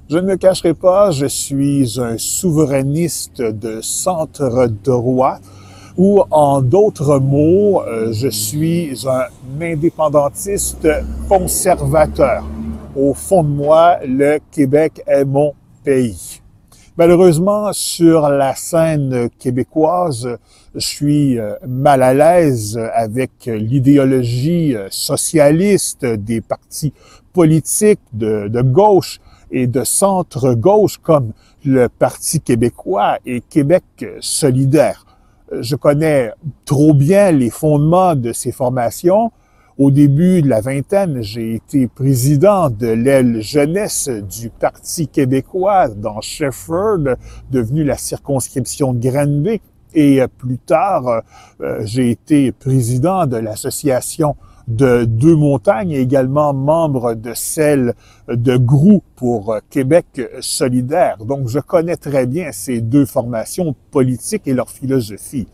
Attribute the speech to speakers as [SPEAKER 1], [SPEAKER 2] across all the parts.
[SPEAKER 1] Je ne me cacherai pas, je suis un souverainiste de centre droit ou en d'autres mots, je suis un indépendantiste conservateur. Au fond de moi, le Québec est mon pays. Malheureusement, sur la scène québécoise, je suis mal à l'aise avec l'idéologie socialiste des partis politiques de gauche et de centre-gauche comme le Parti québécois et Québec solidaire. Je connais trop bien les fondements de ces formations. Au début de la vingtaine, j'ai été président de l'aile jeunesse du Parti québécois dans Shefford, devenu la circonscription de Granby. Et plus tard, j'ai été président de l'association de Deux-Montagnes et également membre de celle de Groux pour Québec solidaire. Donc, je connais très bien ces deux formations politiques et leur philosophie.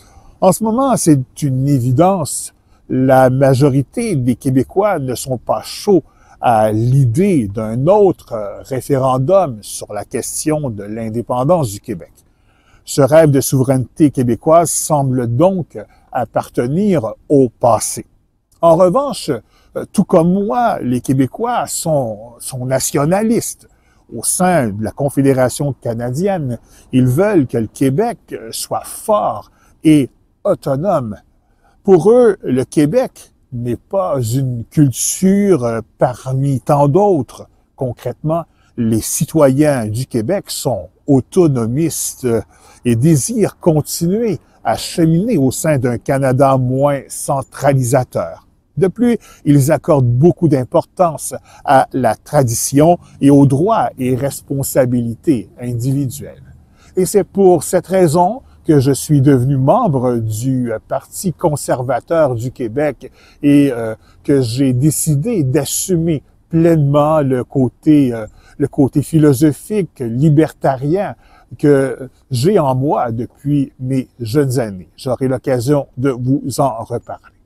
[SPEAKER 1] En ce moment, c'est une évidence. La majorité des Québécois ne sont pas chauds à l'idée d'un autre référendum sur la question de l'indépendance du Québec. Ce rêve de souveraineté québécoise semble donc appartenir au passé. En revanche, tout comme moi, les Québécois sont nationalistes. Au sein de la Confédération canadienne, ils veulent que le Québec soit fort et autonome. Pour eux, le Québec n'est pas une culture parmi tant d'autres. Concrètement, les citoyens du Québec sont autonomistes et désirent continuer à cheminer au sein d'un Canada moins centralisateur. De plus, ils accordent beaucoup d'importance à la tradition et aux droits et responsabilités individuelles. Et c'est pour cette raison que je suis devenu membre du Parti conservateur du Québec et que j'ai décidé d'assumer pleinement le côté philosophique, libertarien que j'ai en moi depuis mes jeunes années. J'aurai l'occasion de vous en reparler.